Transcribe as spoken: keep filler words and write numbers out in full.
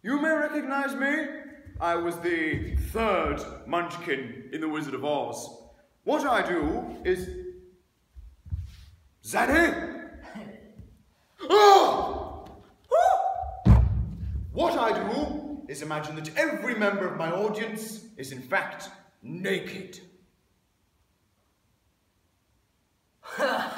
You may recognize me. I was the third Munchkin in The Wizard of Oz. What I do is... Zanni! Oh! What I do is imagine that every member of my audience is in fact naked.